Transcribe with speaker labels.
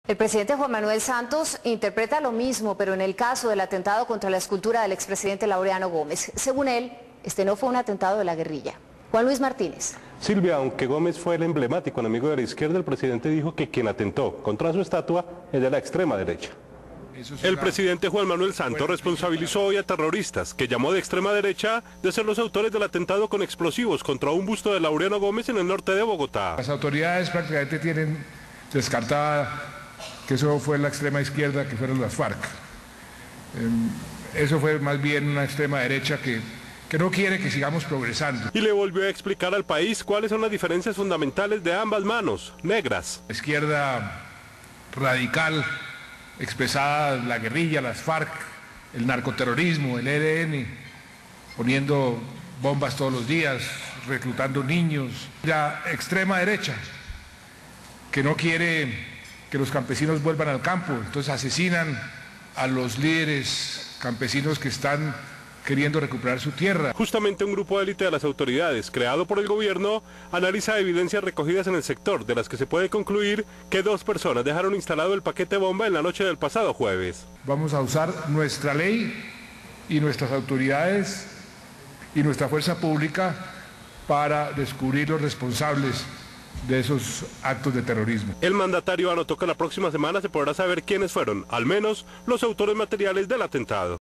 Speaker 1: El presidente Juan Manuel Santos interpreta lo mismo, pero en el caso del atentado contra la escultura del expresidente Laureano Gómez. Según él, este no fue un atentado de la guerrilla. Juan Luis Martínez.
Speaker 2: Silvia, aunque Gómez fue el emblemático enemigo de la izquierda, el presidente dijo que quien atentó contra su estatua es de la extrema derecha.
Speaker 3: El presidente Juan Manuel Santos responsabilizó hoy a terroristas, que llamó de extrema derecha, de ser los autores del atentado con explosivos contra un busto de Laureano Gómez en el norte de Bogotá.
Speaker 4: Las autoridades prácticamente tienen descartada que eso fue la extrema izquierda, que fueron las FARC. Eso fue más bien una extrema derecha que no quiere que sigamos progresando.
Speaker 3: Y le volvió a explicar al país cuáles son las diferencias fundamentales de ambas manos, negras.
Speaker 4: La izquierda radical, expresada la guerrilla, las FARC, el narcoterrorismo, el ELN, poniendo bombas todos los días, reclutando niños. La extrema derecha, que no quiere que los campesinos vuelvan al campo, entonces asesinan a los líderes campesinos que están queriendo recuperar su tierra.
Speaker 3: Justamente un grupo de élite de las autoridades, creado por el gobierno, analiza evidencias recogidas en el sector, de las que se puede concluir que 2 personas dejaron instalado el paquete bomba en la noche del pasado jueves.
Speaker 4: Vamos a usar nuestra ley y nuestras autoridades y nuestra fuerza pública para descubrir los responsables de esos actos de terrorismo.
Speaker 3: El mandatario anotó que la próxima semana se podrá saber quiénes fueron, al menos, los autores materiales del atentado.